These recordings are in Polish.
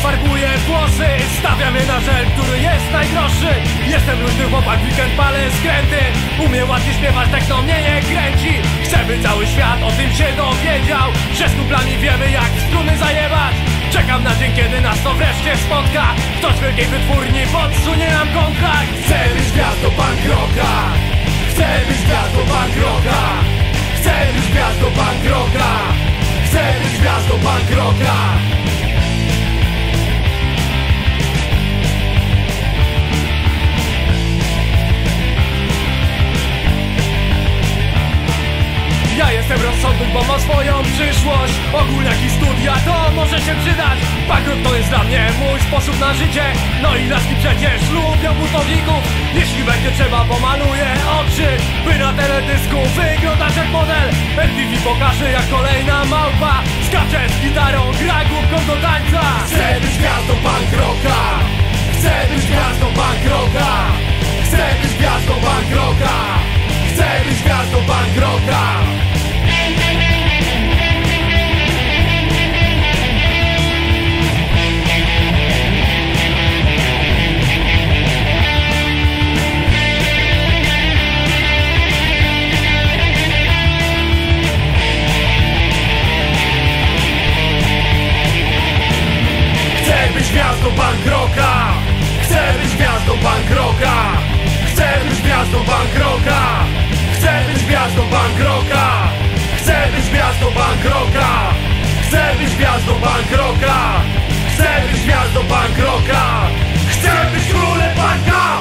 farbuję włosy, stawiam je na żel, który jest najdroższy. Jestem luźny chłopak, weekend palę skręty. Umiem ładnie śpiewać, tak to mnie nie kręci. Chcę, by cały świat o tym się dowiedział, że z kumplami wiemy, jak struny zajebać. Czekam na dzień, kiedy nas to wreszcie spotka. Ktoś w wielkiej wytwórni podsunie nam kontrakt. Chcę być gwiazdą punk rocka. Chcę być gwiazdą punk rocka. Chcę być gwiazdą punk rocka. Chcę być gwiazdą punk rocka. Ja jestem rozsądny, bo mam swoją przyszłość. Ogólniak i studia to może się przydać. Punk to jest dla mnie mój sposób na życie. No i laski przecież lubią butowników. Jeśli będzie trzeba, pomaluję oczy, by na teledysku wyglądać jak model. MTV pokaże, jak kolejna małpa skacze z gitarą, gra główką do tańca. Chcę być gwiazdą punk rocka. Chcę być gwiazdą punk rocka. Chcę być gwiazdą punk rocka. Chcę być gwiazdą punk rocka. Chcę być gwiazdą punk rocka. Chcę być gwiazdą punk rocka. Chcę być gwiazdą punk rocka. Chcę być gwiazdą punk rocka. Chcę być gwiazdą punk rocka. Chcę być gwiazdą punk rocka. Chcę być gwiazdą punk rocka. Chcę być królem punka.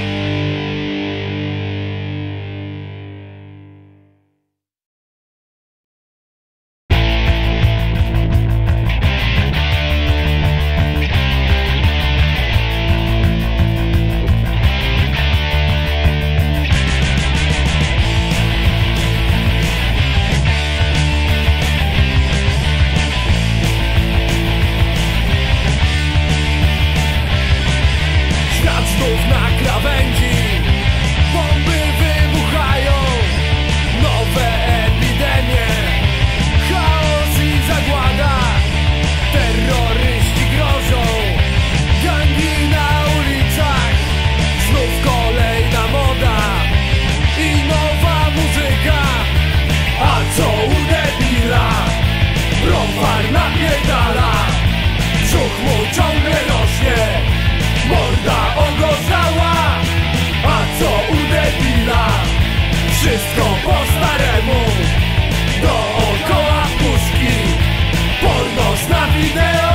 Wszystko po staremu, dookoła puszki, pornos na wideo.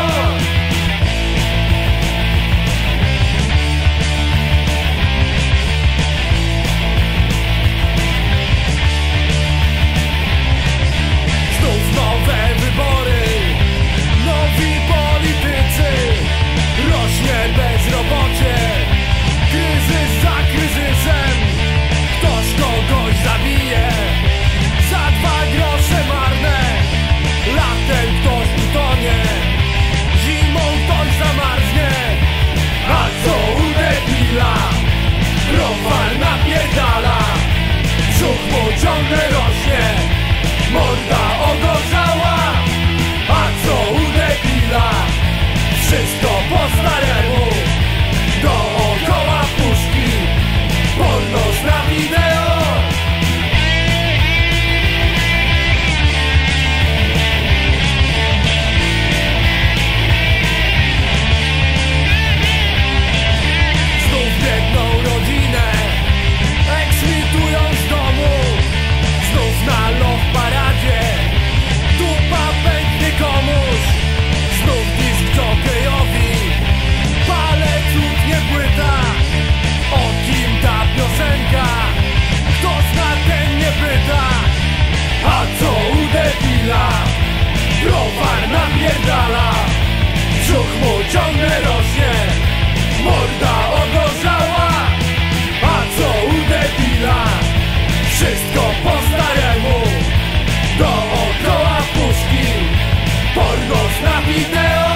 Znów nowe wybory, nowi politycy, rośnie bezrobocie, kryzys za kryzysem. Ktoś kogoś zabije za 2 grosze marne. Latem ktoś utonie, zimą ktoś zamarznie. A co u debila? Browar napierdala, brzuch mu ciągle rośnie, morda ogorzała. A co u debila? Wszystko po staremu, dookoła puszki, pornos na wideo. Znów biegną rodzinę, eksmitując z domu. Znów na love paradzie, dupa pęknie komuś. Znów disk jokejowi, palec utnie płyta. O kim ta piosenka? Kto zna, ten nie pyta. A co u debila? Browar napierdala, brzuch mu ciągle rośnie, morda ogorzała. A co u debila? Wszystko po staremu, dookoła puszki, pornos na wideo.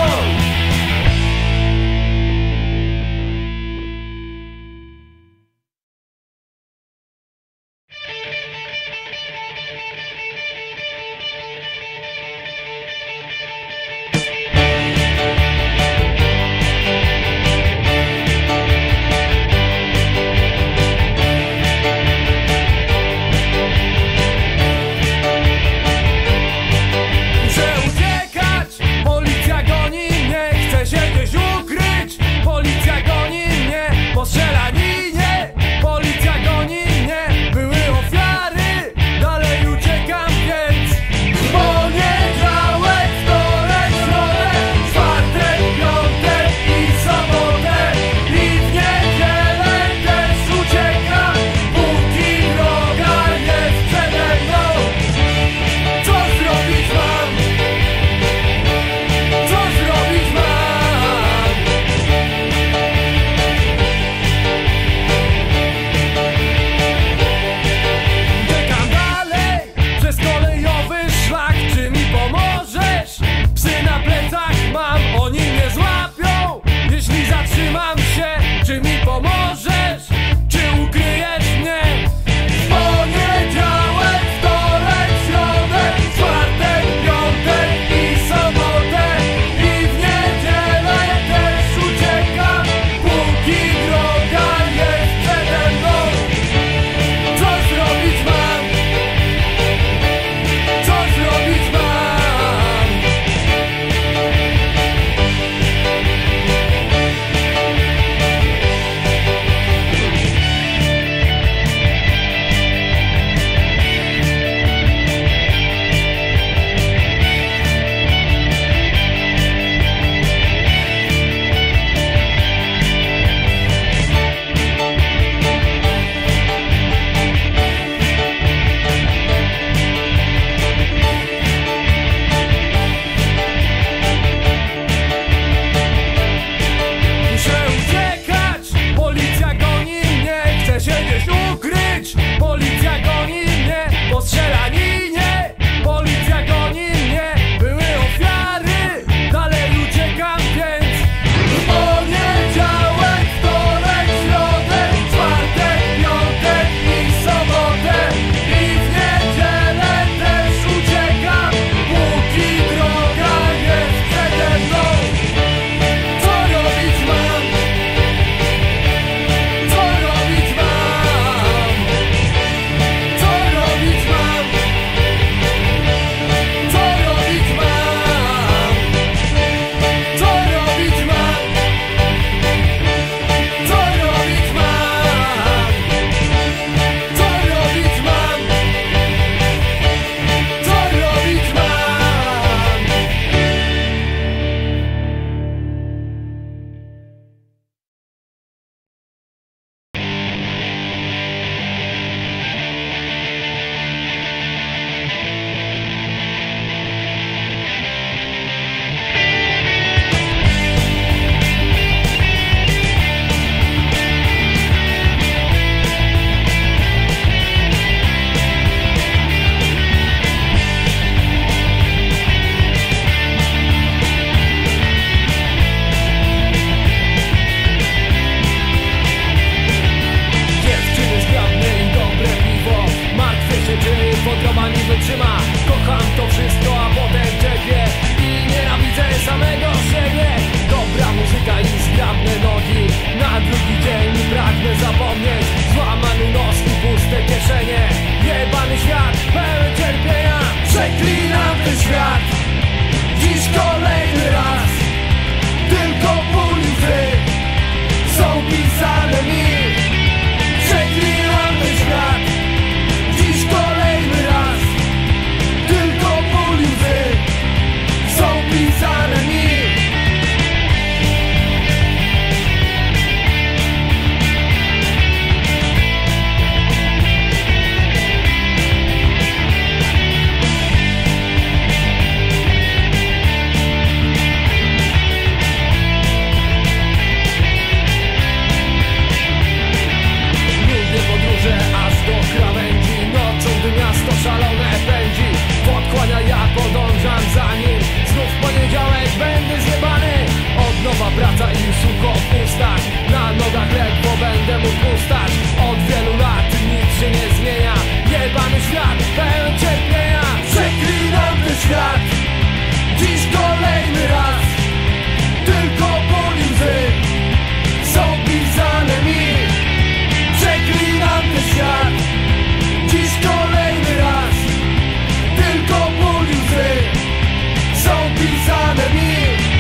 praca i sucho w ustach. Na nogach ledwo będę mógł ustać. Od wielu lat nic się nie zmienia. Jebany świat pełen cierpienia. Przeklinam ten świat. Dziś kolejny raz. Tylko ból i łzy są pisane mi. Przeklinam ten świat. Dziś kolejny raz. Tylko ból i łzy są pisane mi.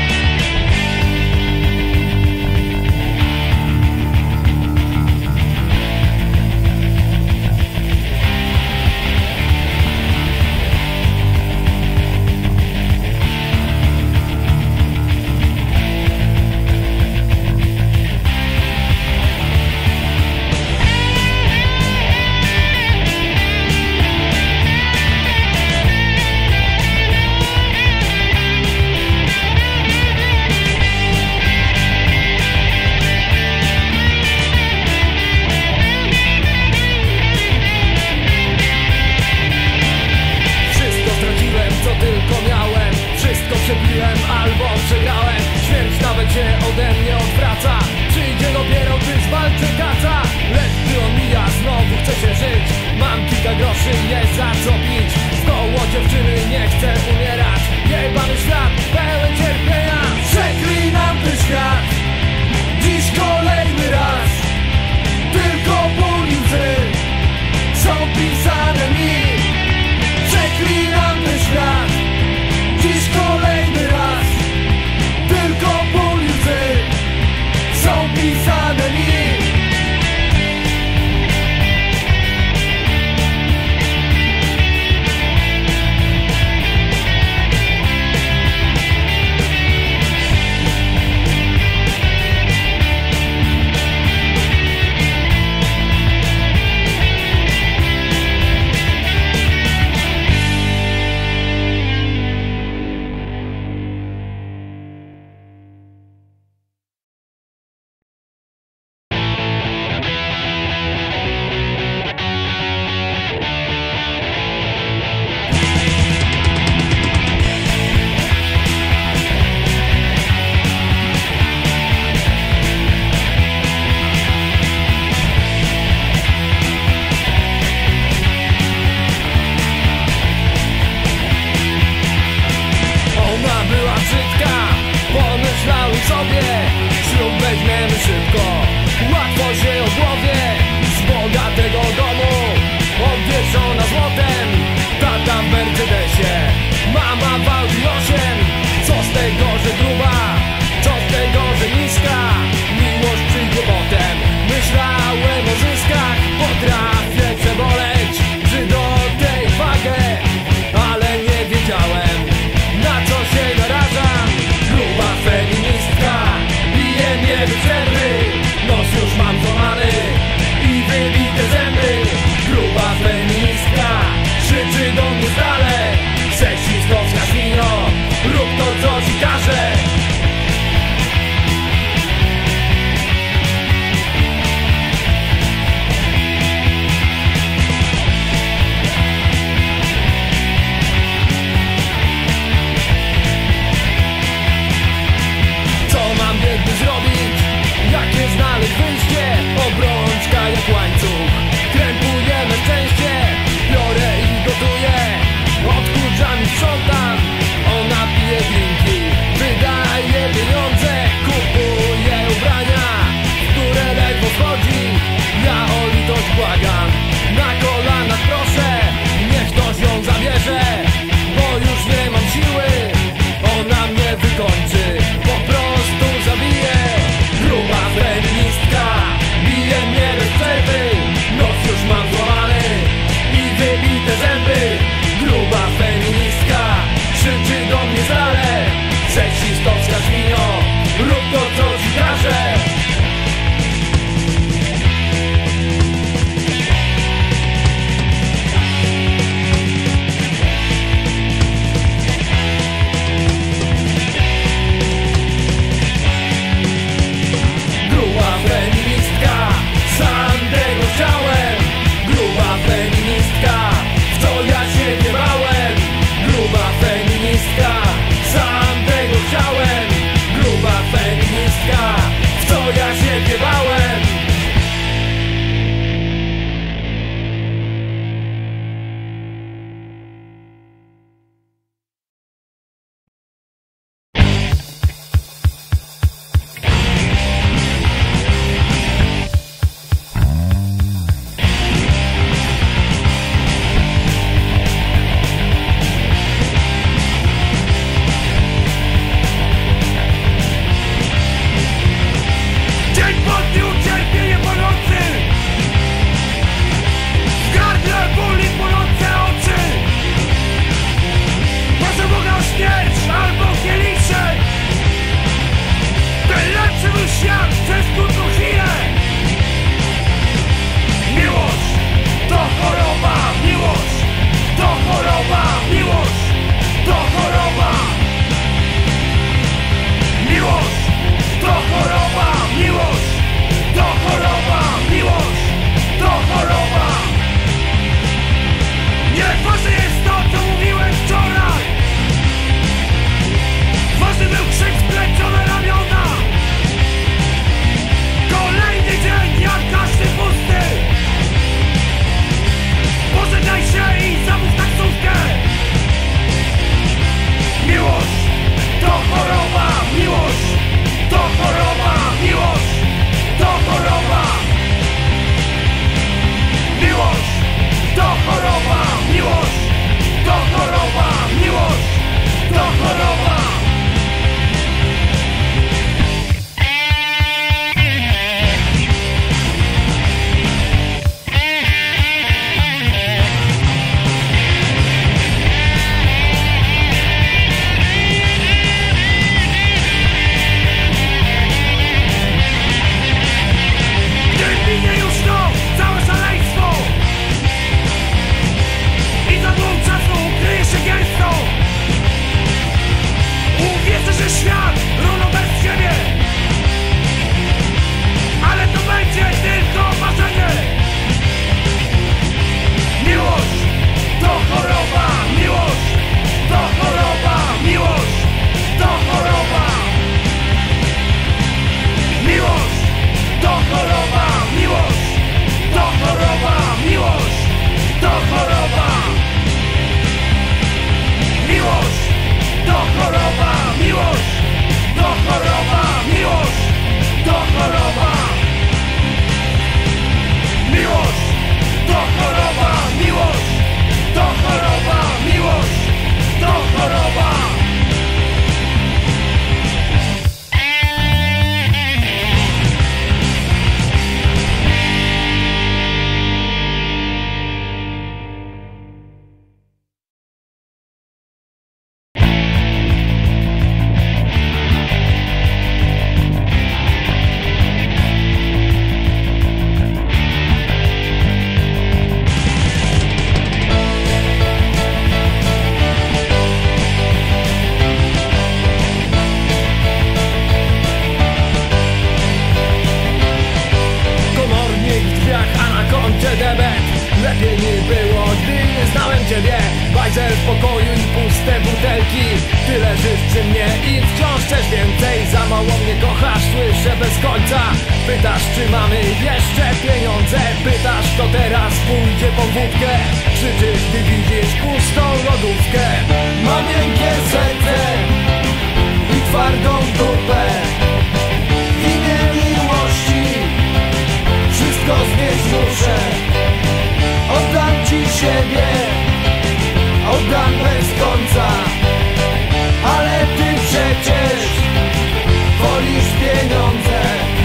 Albo przegrałem. Śmierć nawet się ode mnie odwraca. Przyjdzie dopiero, gdy zwalczę kaca. Lecz gdy on mija, znowu chce się żyć. Mam kilka groszy, jest za co pić. W koło dziewczyny nie chcę umierać. Jebany świat pełen cierpienia. Przeklinam ten świat. Dziś kolejny raz. Tylko ból i łzy są pisane mi. Przeklinam ten świat. Dziś kolejny raz. Tylko ból i łzy są pisane mi. Sobie ślub weźmiemy szybko. Łatwo się o głowie z bogatego domu. Odwieszona złotem, tata w Mercedesie, mama w Audi 8. Co z tego, że gruba? Co z tego, że niska? Miłość przyjdzie potem. Myślałem o zyskach. Potrafię przeboleć przy do tej wagę, ale nie wiedziałem, na co się narażam. Gruba feministka bije mnie do przerwy. Nos już mam złamany i wybite zęby. Gruba feministka krzyczy do mnie stale. Seksistowska świnia. napoju i puste butelki. Tyle żyć przy mnie i wciąż chcesz więcej. Za mało mnie kochasz, słyszę bez końca. Pytasz, czy mamy jeszcze pieniądze. Pytasz, kto teraz pójdzie po wódkę. Krzyczysz, gdy widzisz pustą lodówkę. Mam miękkie serce i twardą dupę. W imię miłości wszystko znieść muszę. Oddam ci siebie, oddam bez końca. Ale ty przecież wolisz pieniądze.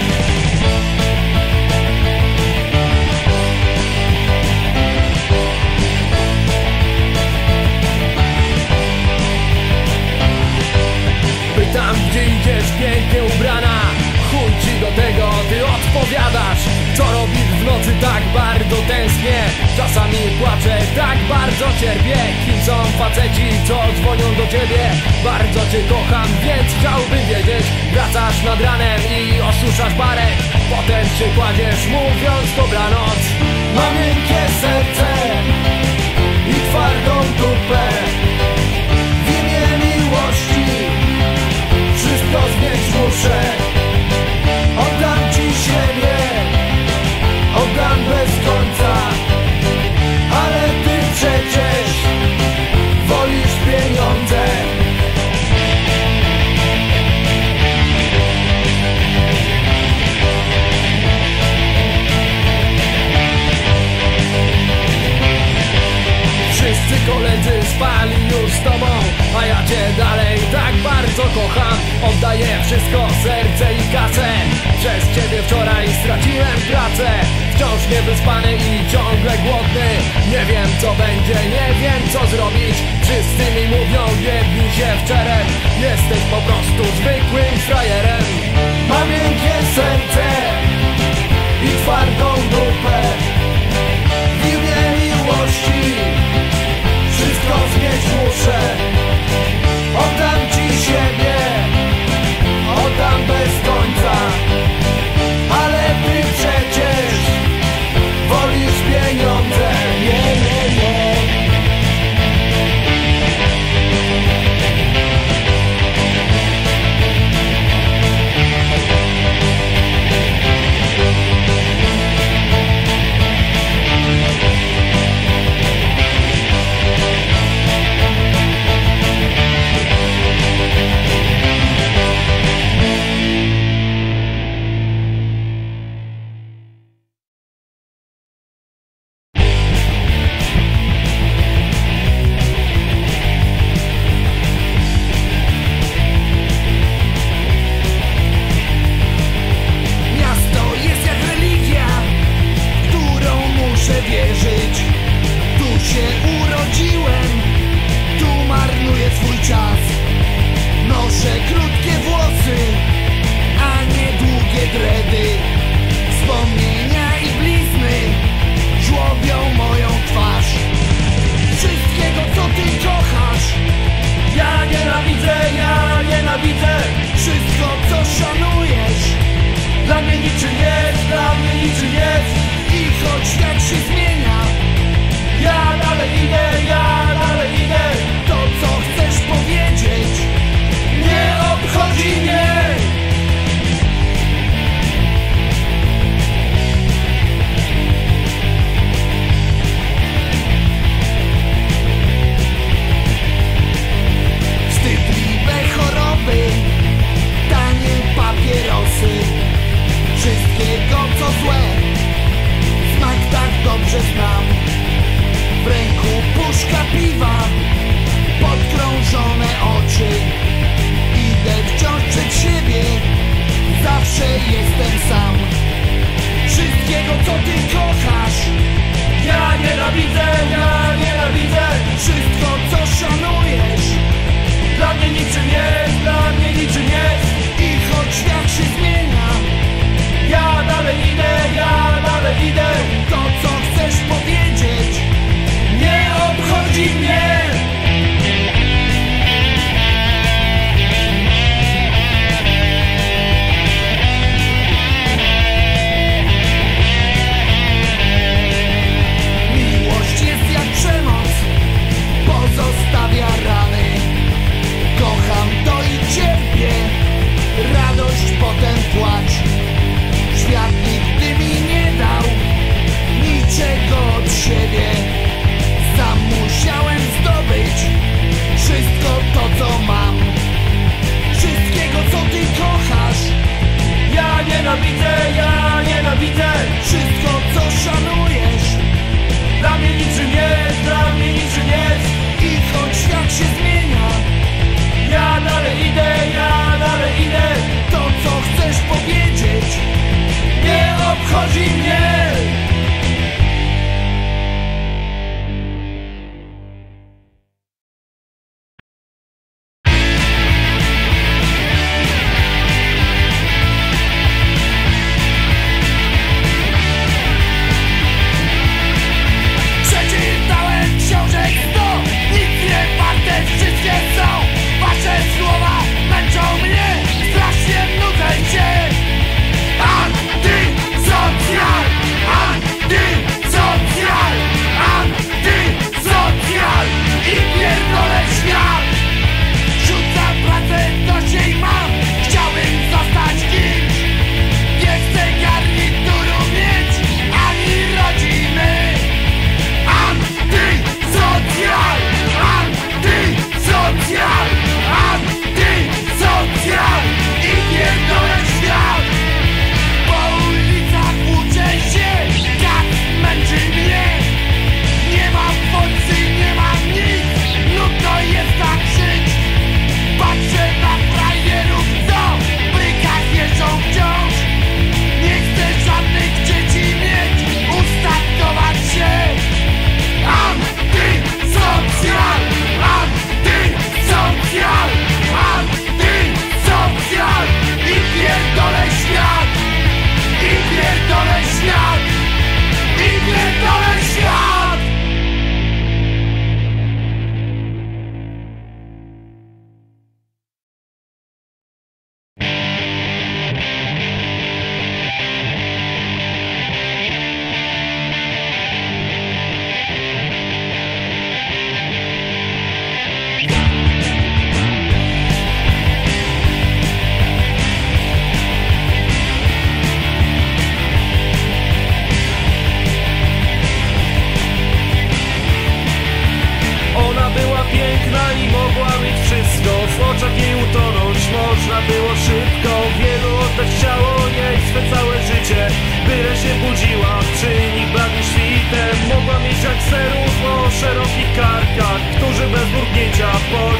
Pytam, gdzie idziesz pięknie ubrana. Chuj ci do tego, ty odpowiadasz. Co robisz w nocy, tak bardzo tęsknię. Czasami płaczę, tak bardzo cierpię. Kim są faceci, co dzwonią do ciebie? Bardzo cię kocham, więc chciałbym wiedzieć. Wracasz nad ranem i osuszasz barek. Potem się kładziesz, mówiąc dobranoc. Mam miękkie serce i twardą dupę. W imię miłości wszystko znieść muszę. Oddam ci siebie, oddam bez końca. Ale ty przecież wolisz pieniądze. Wszyscy koledzy spali już z tobą, a ja cię dalej tak bardzo kocham. Oddaję wszystko, serce i kasę. Przez ciebie wczoraj straciłem pracę. Wciąż niewyspany i ciągle głodny. Nie wiem co będzie, nie wiem co zrobić. Wszyscy mi mówią, jedni się w czerep. Jesteś po prostu zwykłym frajerem. Mam miękkie serce i twardą dupę. W imię miłości wszystko znieść muszę. Oddam ci siebie, oddam bez końca. Ale ty przecież wolisz pieniądze. Nie, nie, nie. Wszystko co szanujesz dla mnie niczym jest, dla mnie niczym jest. I choć świat się zmienia, ja dalej idę. To co chcesz powiedzieć nie obchodzi mnie. Wstydliwe choroby, tanie papierosy, wszystkiego co złe, smak tak dobrze znam. W ręku puszka piwa, podkrążone oczy. Idę wciąż przed siebie, zawsze jestem sam. Wszystkiego co ty kochasz ja nienawidzę. Wszystko co szanujesz dla mnie niczym jest. I choć świat się zmienia, ja dalej idę. To co chcesz powiedzieć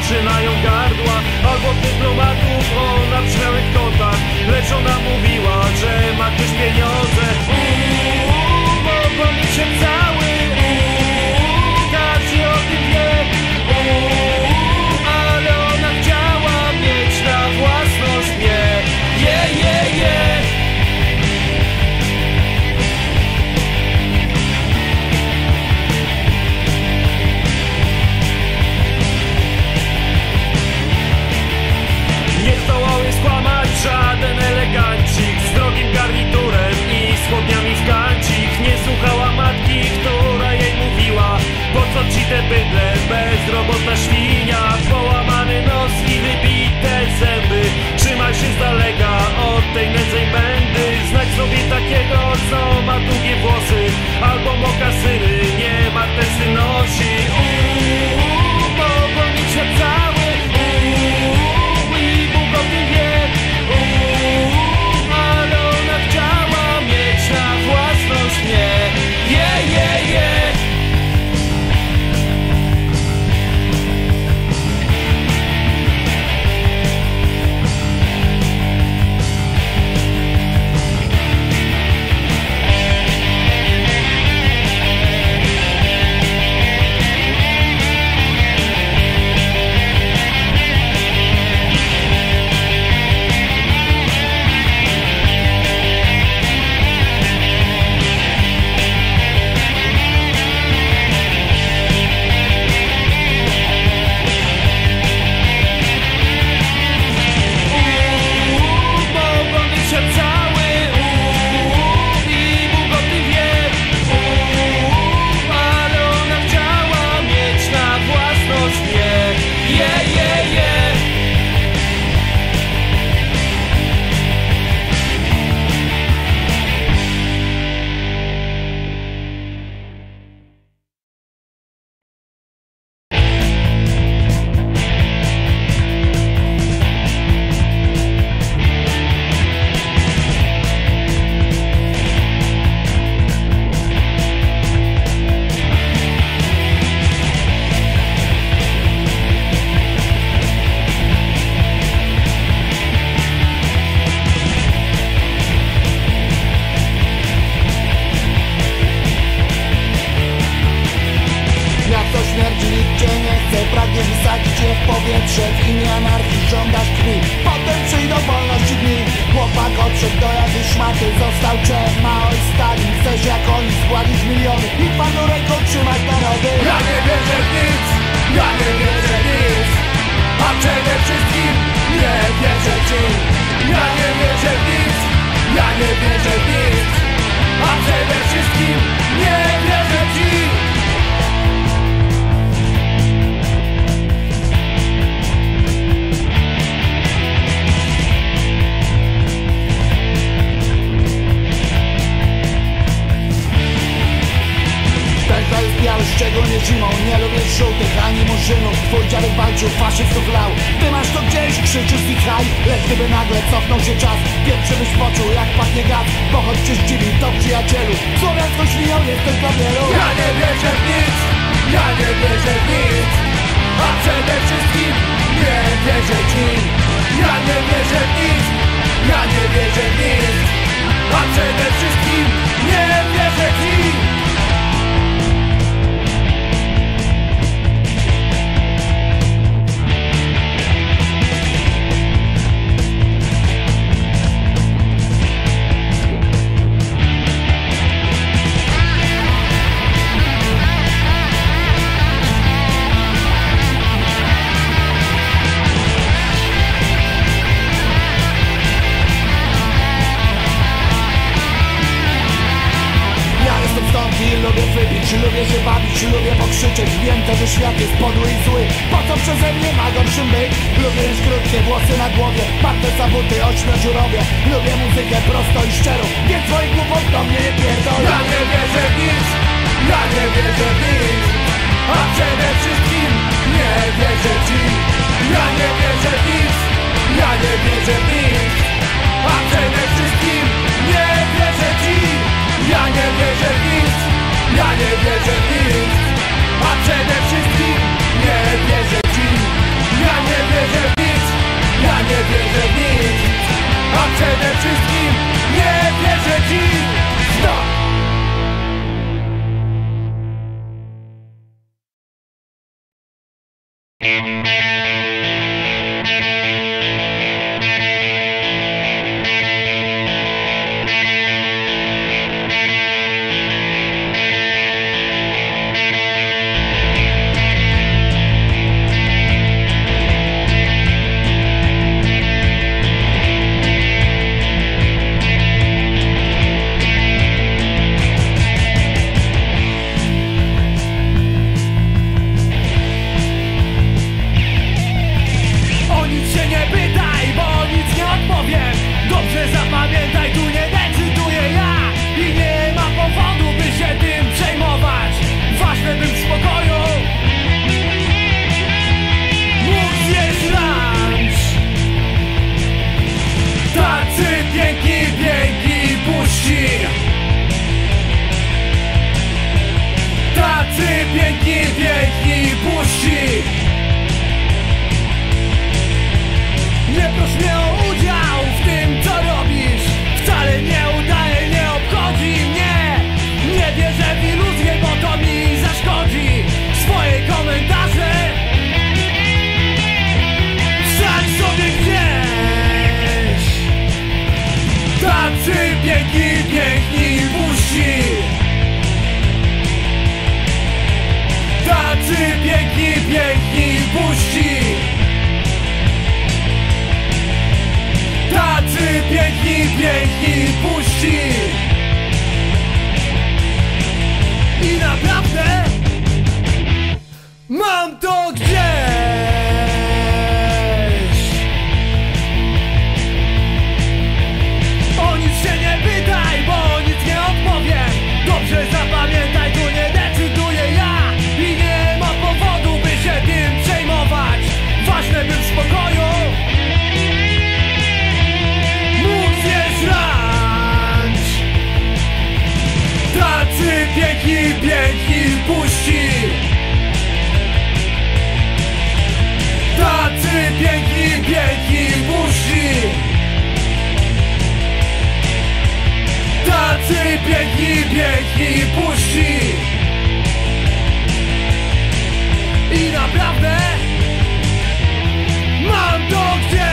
trzymają gardła, albo dyplomatów o nabrzmiałych kotach. Lecz ona mówiła, że ma też pieniądze. Mogą mieć się cały, każdy o tym wie. Ale ona chciała mieć na własność mnie. Nie zdołał jej skłamać żaden elegancik z drogim garniturem i spodniami w kancik. Nie słuchała matki, która jej mówiła: po co ci te bydle, bezrobotna świnia, połamany nos i wybite zęby. Trzymaj się z daleka od tej nędznej mędy. Znajdź sobie takiego, co ma długie włosy albo mokasyny, nie martensy nosi. Mogą mieć się cały, i Bóg o tym wie. Ale ona chciała mieć na własność mnie. W imię anarchii żądasz krwi. Potem przyjdą wolności dni. Chłopak odszedł do jakiejś szmaty. Został Cze, Mao i Stalin. Chcesz jak oni spłacić miliony i panu ręką trzymać narody. Ja nie wierzę w nic, ja nie wierzę w nic, a przede wszystkim nie wierzę ci. Ja nie wierzę w nic, ja nie wierzę w nic, a przede wszystkim nie wierzę ci. Szczególnie zimą, nie lubię żółtych ani murzynów. Twój dziadek walczył, faszystów lał. Ty masz to gdzieś, krzyczysz i haj. Lecz gdyby nagle cofnął się czas, pierwszy byś poczuł jak pachnie gaz. Bo choć cię zdziwi, to przyjacielu, słowiańską świnią jestem dla wielu. Ja nie wierzę w nic, ja nie wierzę w nic, a przede wszystkim nie wierzę ci. Ja nie wierzę w nic, ja nie wierzę w nic, a przede wszystkim nie wierzę ci. Lubię wypić, lubię się bawić, lubię pokrzyczeć. Wiem też, że świat jest podły i zły. Po co przeze mnie ma gorszym być? Lubię już krótkie włosy na głowie, parte za buty, ośmiodziurowie. Lubię muzykę prosto i szczerą, więc twoich głupot do mnie nie pierdol. Ja nie wierzę w nic, ja nie wierzę w nic, a przede wszystkim nie wierzę ci. Ja nie wierzę w nic, ja nie wierzę w nic, a przede wszystkim nie wierzę ci. Ja nie wierzę w nic, ja nie wierzę w nic, a przede wszystkim nie wierzę ci. Zapamiętaj, tu nie decyduję ja i nie ma powodu, by się tym przejmować. Ważne, bym w spokoju mógł zjeść lunch. Tacy piękni, piękni i puści. Tacy piękni, piękni i puści. Nie proś mnie o udział w tym, co robisz. Wcale nie udaje, nie obchodzi mnie. Nie wierzę w iluzję, bo to mi zaszkodzi. Swoje komentarze wsadź sobie gdzieś. Tacy piękni, piękni i puści. Tacy piękni, piękni i puści. Tacy piękni, piękni, puści. I naprawdę mam to gdzieś. O nic się nie pytaj, bo o nic nie odpowiem. Dobrze zapamiętaj, tu nie decyduję ja i nie ma powodu, by się tym przejmować. Ważne, bym w spokoju tacy piękni, piękni, puści. Tacy piękni, piękni, puści. Tacy piękni, piękni, puści. I naprawdę mam to gdzieś.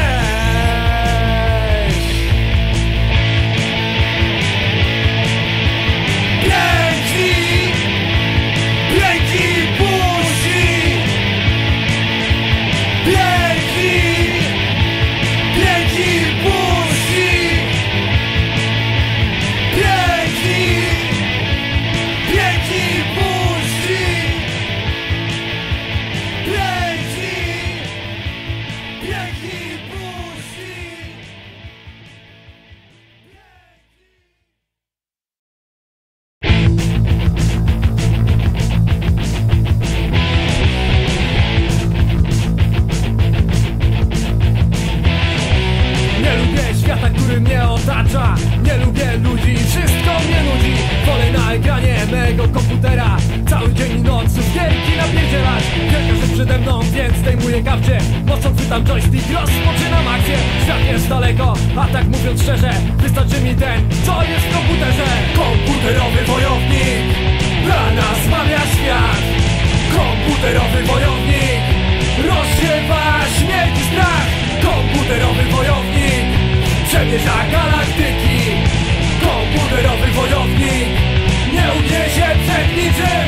Nie lubię ludzi, wszystko mnie nudzi. Wolę na ekranie mego komputera cały dzień i noc w gierki napierdzielać. Wielka rzecz przede mną, więc zdejmuję kapcie. Mocno chwytam joystick, rozpoczynam akcję. Świat jest daleko, a tak mówiąc szczerze, wystarczy mi ten, co jest w komputerze. Komputerowy wojownik dla nas mawia świat. Komputerowy wojownik rozsiewa śmierć i strach. Komputerowy wojownik przemierza galaktyki. Komputerowy wojownik nie ugnie się przed niczym.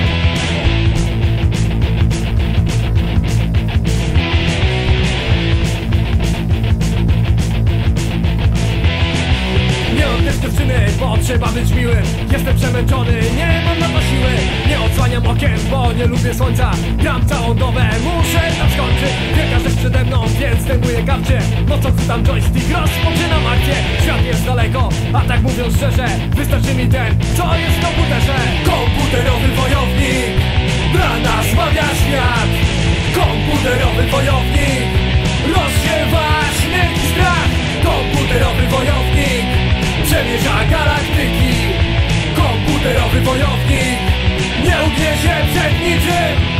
Nie mam też dziewczyny, bo trzeba być miłym. Jestem przemęczony, nie mam na to siły. Nie odsłaniam okien, bo nie lubię słońca. Gram całą dobę, muszę tam skończyć. Wielka rzecz przede mną, więc zdejmuję kapcie. Mocno chwytam joystick, rozpoczynam akcję. Świat jest daleko, a tak mówiąc szczerze, wystarczy mi ten, co jest w komputerze. Komputerowy wojownik dla nas mawia świat. Komputerowy wojownik rozsiewa śmierć i strach. Komputerowy wojownik przemierza galaktyki. Komputerowy wojownik nie ugnie się przed niczym.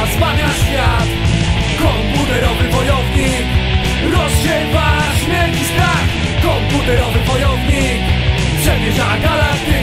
zbawia świat. Komputerowy wojownik rozsiewa śmierć i strach. Komputerowy wojownik przemierza galaktykę.